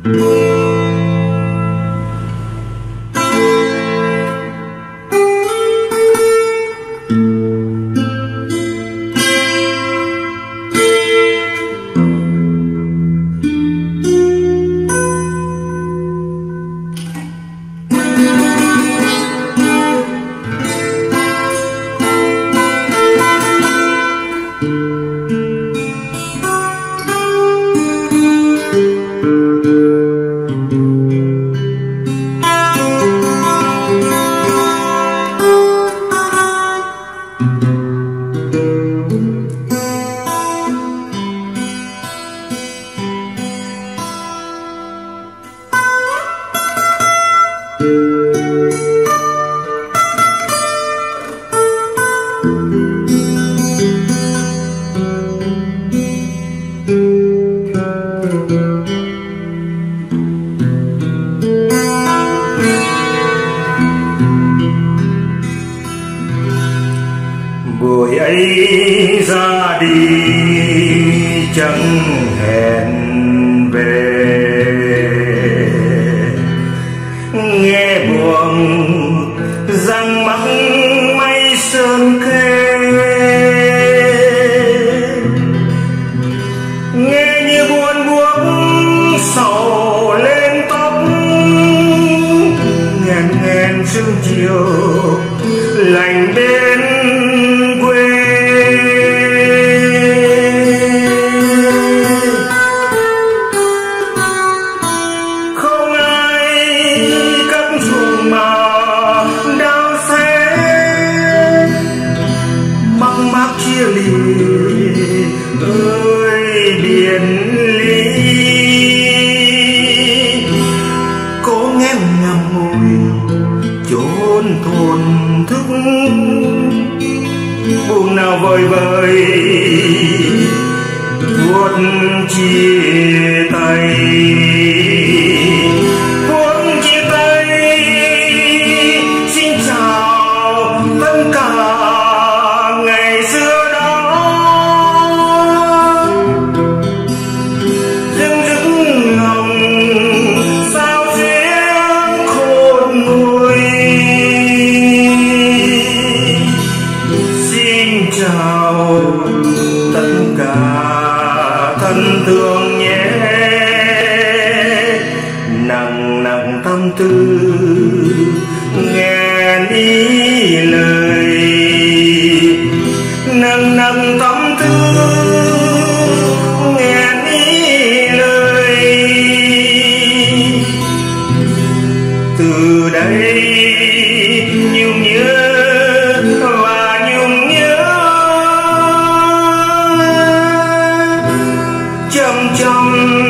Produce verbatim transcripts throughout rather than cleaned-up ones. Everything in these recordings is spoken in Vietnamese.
Buổi ấy ra đi chẳng hẹn về, nghe buồn răng mắc mây sơn khê, nghe như buồn buốt sầu lên tóc, nghẹn nghẹn sương chiều lạnh đến quê. Không ai cắt ruộng mà đau xé, măng mác chia lìa ơi biển lý. Cố nghe ngầm ngồi chốn thôn thức, buồn nào vời vời buốt chia tay. Buốt chia tay xin chào tất cả ngày xưa đó, dưng dưng lòng sao riêng khôn nguôi. Chào tất cả thân thương nhé, nặng nặng tâm tư nghe đi lời, nặng nặng tâm tư nghe đi lời. Từ đây nhung nhớ chậm chậm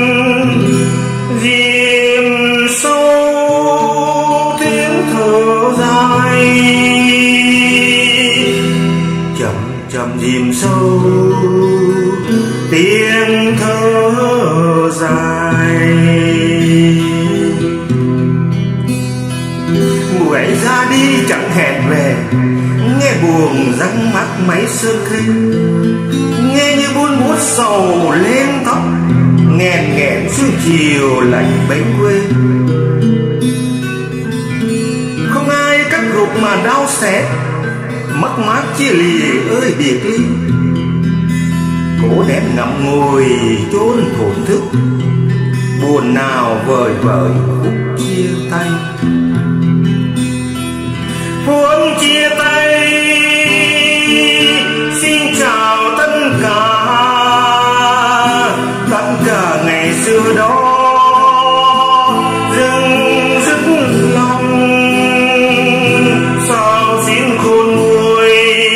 diêm sâu tiếng thở dài, chậm chậm diêm sâu tiếng thở dài. Mùa ấy ra đi chẳng hẹn về, nghe buồn răng mắt máy sơn khê, nghe như buồn buốt sầu lên tóc, nghẹn nghẹn sương chiều lạnh bánh quê. Không ai cắt ruột mà đau xé, mất mát chia lìa ơi biệt ly. Cố nén ngậm ngùi chốn thổn thức, buồn nào vời vợi khúc chia tay. Muốn chia tay xin chào tất cả tất cả ngày xưa đó, dưng dứt lòng sao xin khôn nguôi.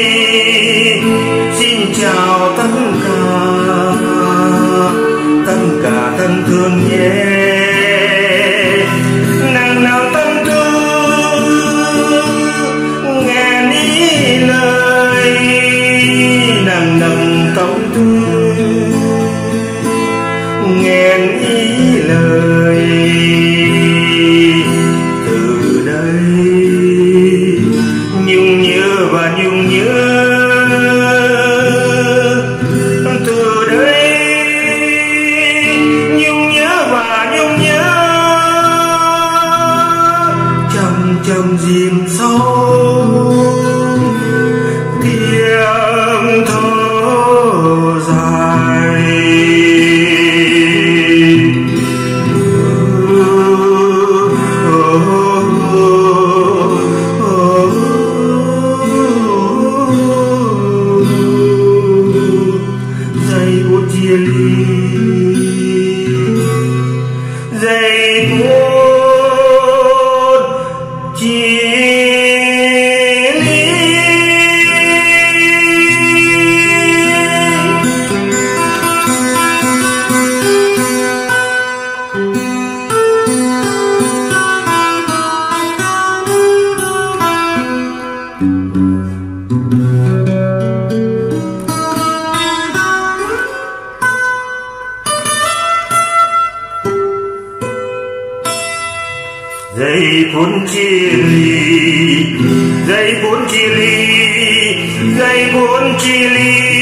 Xin chào tất cả tất cả thân thương nhé, nàng nào tâm tư nghe ní lời, nàng nằm tâm tư nghe ý lời. Từ đây nhung nhớ và nhung nhớ, từ đây nhung nhớ và nhung giây phút chia ly, giây phút chia ly, giây phút chia ly.